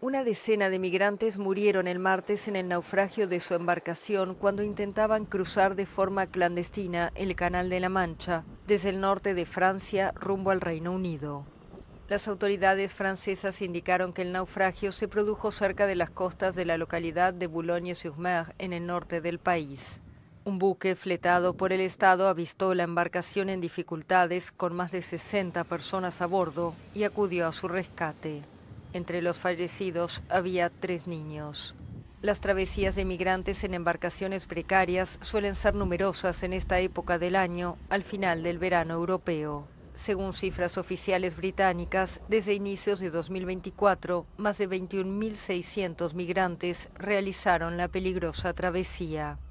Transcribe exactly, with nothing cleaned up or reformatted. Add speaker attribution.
Speaker 1: Una decena de migrantes murieron el martes en el naufragio de su embarcación cuando intentaban cruzar de forma clandestina el Canal de la Mancha, desde el norte de Francia rumbo al Reino Unido. Las autoridades francesas indicaron que el naufragio se produjo cerca de las costas de la localidad de Boulogne-sur-Mer, en el norte del país. Un buque fletado por el Estado avistó la embarcación en dificultades con más de sesenta personas a bordo y acudió a su rescate. Entre los fallecidos había tres niños. Las travesías de migrantes en embarcaciones precarias suelen ser numerosas en esta época del año, al final del verano europeo. Según cifras oficiales británicas, desde inicios de dos mil veinticuatro, más de veintiún mil seiscientos migrantes realizaron la peligrosa travesía.